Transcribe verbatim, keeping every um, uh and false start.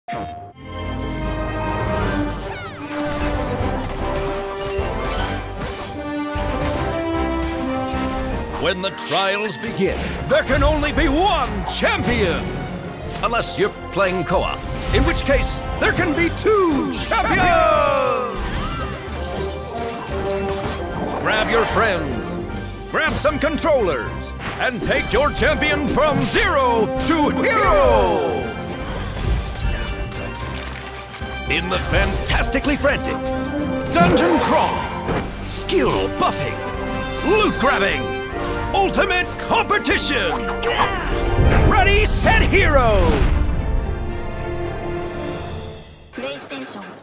When the trials begin, there can only be one champion! Unless you're playing co-op, in which case, there can be two champions! Grab your friends, grab some controllers, and take your champion from zero to hero! In the fantastically frantic, dungeon crawling, skill buffing, loot grabbing, ultimate competition! ReadySet Heroes! PlayStation